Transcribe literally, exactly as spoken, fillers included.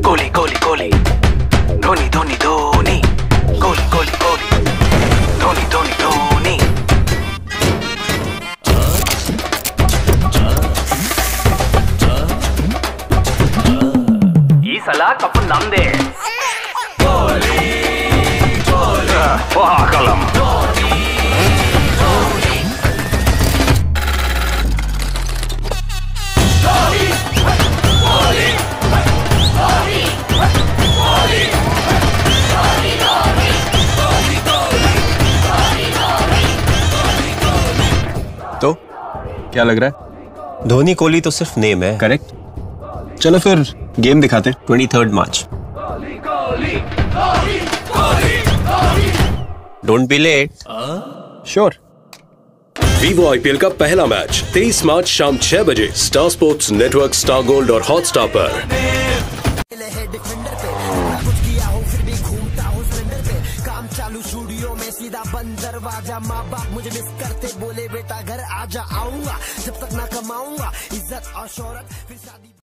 कोहली कोहली कोहली, धोनी धोनी धोनी, कोहली कोहली कोहली, धोनी धोनी धोनी। ई सला कपूर नाम दे कोहली कोहली, वाह कलम। तो क्या लग रहा है? धोनी कोहली तो सिर्फ नेम है। करेक्ट। चलो फिर गेम दिखाते हैं। Twenty third March. Don't be late. Sure. Vivo IPL का पहला मैच तेईस मार्च शाम छह बजे Star Sports network, Star Gold और हॉटस्टार पर। चालू स्टूडियो में सीधा बंद दरवाजा, माँ बाप मुझे मिस करते, बोले बेटा घर आजा, आऊंगा जब तक ना कमाऊंगा इज्जत और शोहरत, फिर शादी।